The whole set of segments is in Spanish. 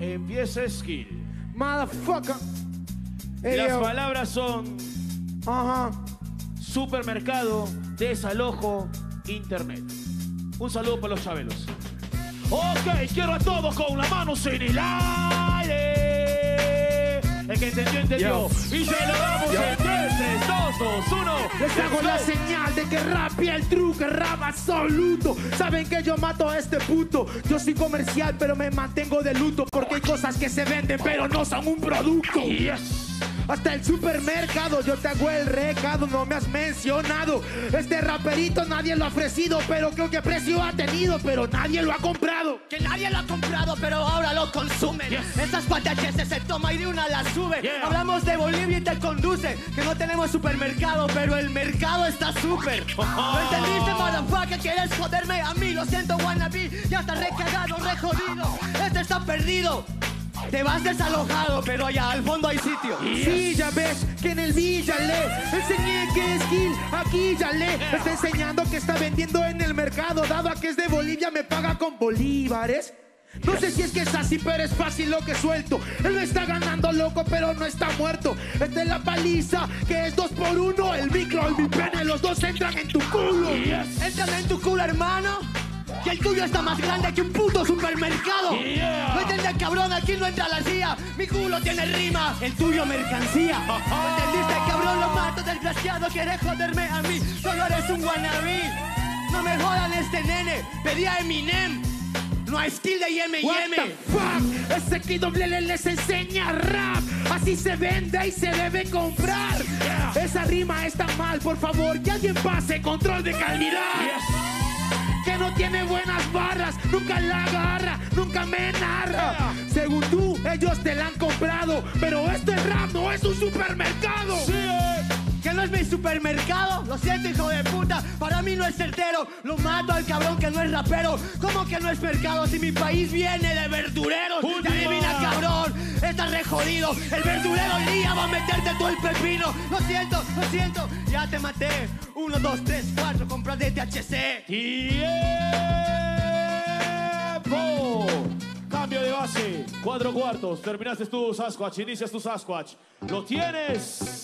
Empieza Skill. Motherfucker. Las palabras son supermercado, desalojo, internet. Un saludo para los chabelos. Ok, quiero a todos con las manos en el aire. El que entendió, entendió. Y se lo damos en 3, 2, 2, 1. Les hago la señal de que rap y el truco es rap absoluto. Saben que yo mato a este puto. Yo soy comercial pero me mantengo de luto, porque hay cosas que se venden pero no son un producto. Yes. Hasta el supermercado, yo te hago el recado, no me has mencionado. Este raperito nadie lo ha ofrecido, pero creo que precio ha tenido, pero nadie lo ha comprado. Que nadie lo ha comprado, pero ahora lo consumen. Yes. Estas patacheses se toma y de una la sube. Yeah. Hablamos de Bolivia y te conduce. Que no tenemos supermercado, pero el mercado está súper. ¿No entendiste, motherfucker? ¿Quieres joderme a mí? Lo siento, wannabe. Ya está recagado, re jodido. Este está perdido. Te vas desalojado, pero allá al fondo hay sitio. Yes. Sí, ya ves que en el Villa le enseñé que es Skill, aquí ya le está enseñando que está vendiendo en el mercado. Dado a que es de Bolivia, me paga con bolívares. No sé si es que es así, pero es fácil lo que suelto. Él me está ganando loco, pero no está muerto. Esta es la paliza, que es 2 por 1. El micro y mi pene, los dos entran en tu culo. Yes. Entran en tu culo, hermano. Y el tuyo está más grande que un puto supermercado. Yeah. No entiendes, cabrón, aquí no entra la CIA. Mi culo tiene rima, el tuyo mercancía. ¿No entendiste, cabrón? Lo mato, desgraciado. Quieres joderme a mí, solo eres un wannabe. No me jodan este nene, pedí a Eminem. No hay skill de What M&M. the fuck? Ese KWL les enseña rap. Así se vende y se debe comprar. Yeah. Esa rima está mal, por favor, que alguien pase control de calidad. Yes. Que no tiene buenas barras, nunca la agarra, nunca me narra. Según tú, ellos te la han comprado, pero esto es rap, no es un supermercado. Sí. Que no es mi supermercado, lo siento, hijo de puta, para mí no es certero. Lo mato al cabrón que no es rapero. ¿Cómo que no es mercado si mi país viene de verdureros? Última. Y adivina, cabrón, estás re jodido. El verdurero hoy día va a meterte todo el pepino. Lo siento, ya te maté. 1, 2, 3, 4, compras de THC. ¡Tiempo! Cambio de base, 4 cuartos. Terminaste tu Sasquatch, inicias tu Sasquatch. ¡Lo tienes!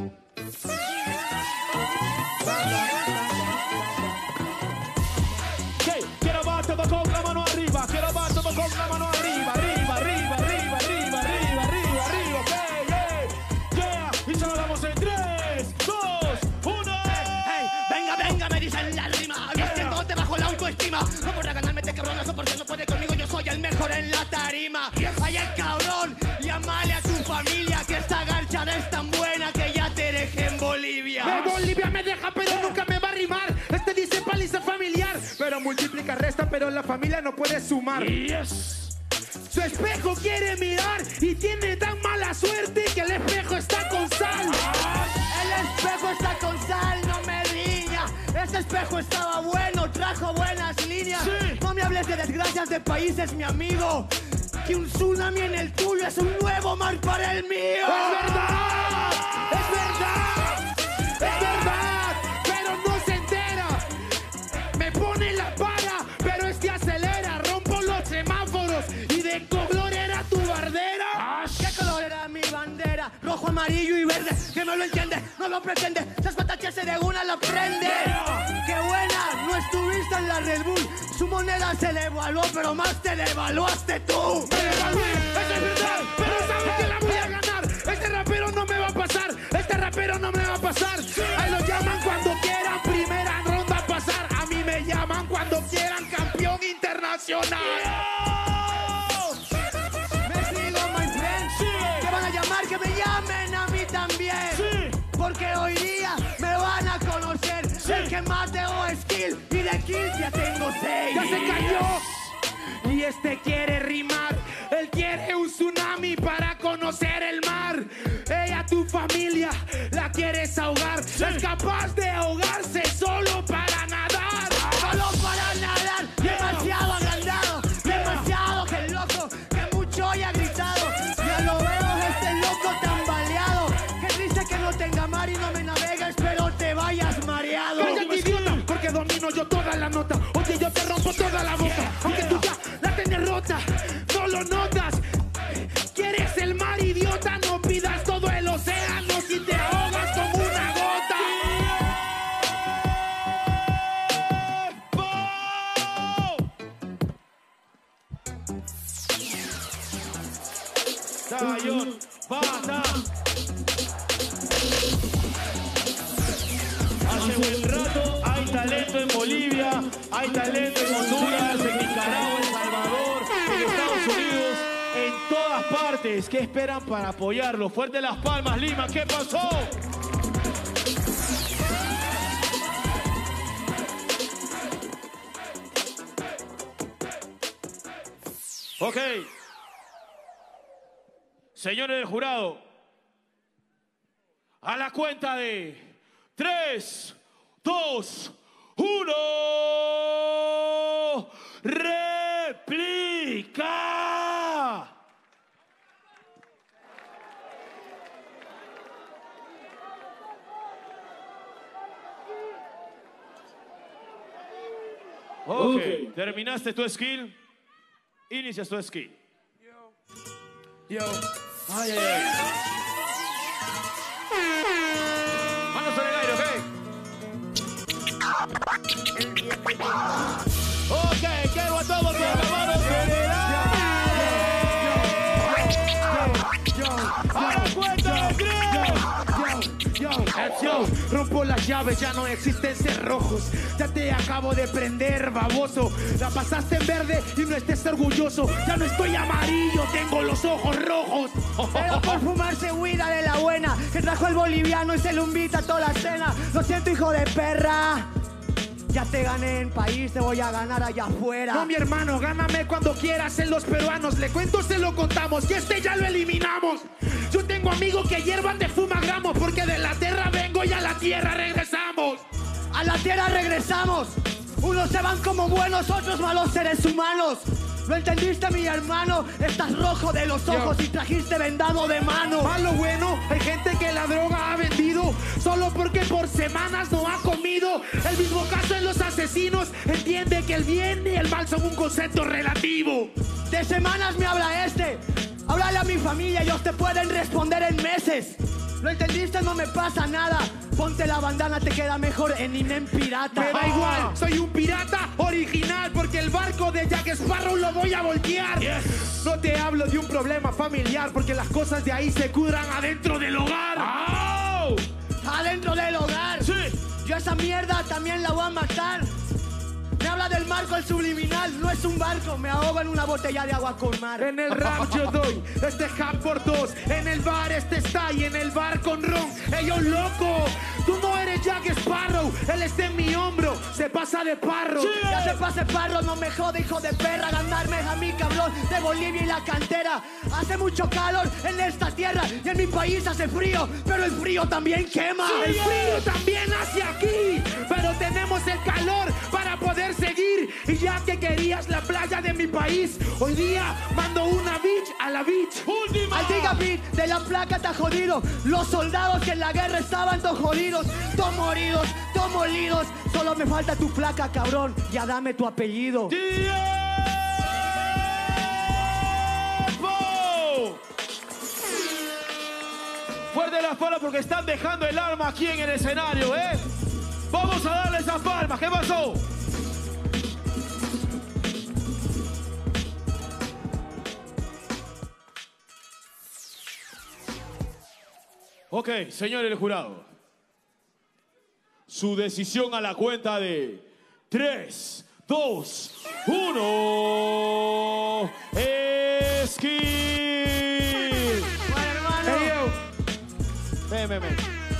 Okay. Quiero más todo con la mano arriba. Quiero más todo con la mano arriba. Arriba, arriba, arriba, arriba, arriba, arriba, arriba. Okay, yeah. Y se lo damos en 3, 2, 1. Hey, venga, me dicen la rima. Viste cómo te bajo la autoestima. No podrá ganarme este cabronazo porque no puede conmigo. Yo soy el mejor en la tarima. Vaya el cabrón, llámale a tu familia, que esta garchada es tan buena que ya te dejé en Bolivia. Bolivia me deja, pero nunca me va a rimar. Este dice paliza familiar, pero multiplica, resta, pero la familia no puede sumar. Yes. Su espejo quiere mirar y tiene tan mala suerte que el espejo está con sal. El espejo está con sal, no me riña. Ese espejo estaba bueno, trajo buenas líneas. Sí. No me hables de desgracias de países, mi amigo. Que un tsunami en el tuyo es un nuevo mar para el mío. ¡Es verdad! ¡Es verdad! ¡Es verdad! Pero no se entera. Me pone la para, pero este acelera. Rompo los semáforos y de color era tu bardera. ¿Qué color era mi bandera? Rojo, amarillo y verde. Que no lo entiende, no lo pretende. Esas pataches de una la prende. ¡Qué buena! No estuviste en la Red Bull. Su moneda se devaluó, pero más te devaluaste tú. Me devalué, eso es verdad, pero sabes que la voy a ganar. Este rapero no me va a pasar, este rapero no me va a pasar. Ahí lo llaman cuando quieran primera ronda a pasar. A mí me llaman cuando quieran campeón internacional. Me sigo, my friend. ¿Qué van a llamar? Que me llamen a mí también. Sí. Porque hoy día me van a conocer. El que más tengo es Skill y de kills ya tengo 6. Ya se cayó. Y este quiere rimar, él quiere un tsunami para conocer el mar. Ella, tu familia, la quieres ahogar. Es capaz de ahogarse solo para nadar. Solo para nadar, demasiado agrandado, demasiado que loco, que mucho hoy ha gritado. Ya lo veo, este loco tambaleado. Que dice que no tenga mar y no me navegues, espero te vayas mareado. Cállate, idiota, porque domino yo toda la nota. Oye, yo te rompo toda la boca, aunque tú ya la tenés rota. No lo notas, John, basta. Hace buen rato hay talento en Bolivia, hay talento en Honduras, en Nicaragua, en Salvador, en Estados Unidos, en todas partes. ¿Qué esperan para apoyarlo? Fuerte las palmas, Lima, ¿qué pasó? Ok. Señores del jurado, a la cuenta de 3, 2, 1. ¡Réplica! Ok, terminaste tu skill. Inicias tu skill. Yo. Ay, ay, ay. Manos en el aire, ¿ok? Ok, quiero a todos con las manos en el aire. A la cuenta de 3. Rompo las llaves, ya no existen cerrojos. Ya te acabo de prender, baboso. La pasaste en verde y no estés orgulloso. Ya no estoy amarillo, tengo los ojos rojos. Pero por fumarse huida de la buena que trajo el boliviano y se lo invita a toda la cena. Lo siento, hijo de perra. Ya te gané en país, te voy a ganar allá afuera. No, mi hermano, gáname cuando quieras en los peruanos. Le cuento, se lo contamos, y este ya lo eliminamos. Yo tengo amigos que hiervan de fumagramos, porque de la tierra vengo y a la tierra regresamos. A la tierra regresamos. Unos se van como buenos, otros malos seres humanos. ¿Lo entendiste, mi hermano? Estás rojo de los ojos y trajiste vendado de mano. Malo bueno, hay gente que la droga ha vendido solo porque por semanas no ha comido. El mismo caso en los asesinos. Entiende que el bien y el mal son un concepto relativo. De semanas me habla este. Háblale a mi familia, ellos te pueden responder en meses. ¿Lo entendiste? No me pasa nada. Ponte la bandana, te queda mejor en Inem Pirata. Me da igual, soy un pirata original, porque el barco de Jack Sparrow lo voy a voltear. No te hablo de un problema familiar, porque las cosas de ahí se curan adentro del hogar. Adentro del hogar. Sí. Yo esa mierda también la voy a matar. Me habla del marco, el subliminal. No es un barco, me ahogo en una botella de agua con mar. En el rap yo doy este jab por 2. En el bar este está y en el bar con ron. Ellos loco, tú no eres Jack Sparrow. Él está en mi hombro, se pasa de parro. Sí. Ya se pase parro, no me jode, hijo de perra. Ganarme a mi cabrón de Bolivia y la cantera. Hace mucho calor en esta tierra y en mi país hace frío, pero el frío también quema. Sí, el frío también hace aquí, pero tenemos el calor para poder seguir. Y ya que querías la playa de mi país, hoy día mando una beach a la beach. Última. Al gigabit de la placa está jodido. Los soldados que en la guerra estaban todos jodidos, todos moridos, todos molidos. Solo me falta tu placa, cabrón. Ya dame tu apellido. ¡Tiempo! Fuerte las palmas porque están dejando el alma aquí en el escenario, ¿eh? Vamos a darle esas palmas. ¿Qué pasó? Ok, señores del jurado. Su decisión a la cuenta de 3, 2, 1. Esquí. Bueno, hermano. Hey, yo. Ven.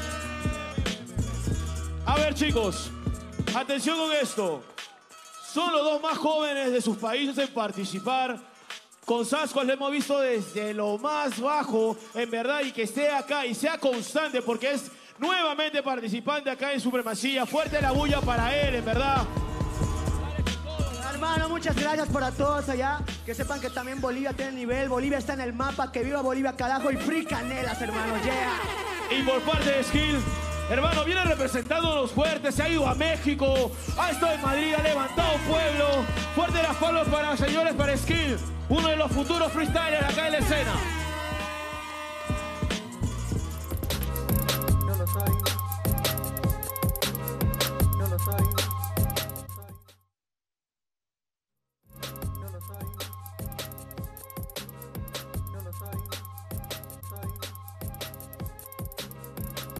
A ver, chicos, atención con esto. Son los dos más jóvenes de sus países en participar. Con Sascuas lo hemos visto desde lo más bajo, en verdad, y que esté acá y sea constante porque es nuevamente participante acá en Supremacía. Fuerte la bulla para él, en verdad. Hermano, muchas gracias para todos allá. Que sepan que también Bolivia tiene nivel. Bolivia está en el mapa. Que viva Bolivia, carajo. Y free canelas, hermano. Yeah. Y por parte de Skill, hermano, viene representando a los fuertes, se ha ido a México, ha estado en Madrid, ha levantado pueblo. Fuerte las palmas para señores, para Skill, uno de los futuros freestylers acá en la escena.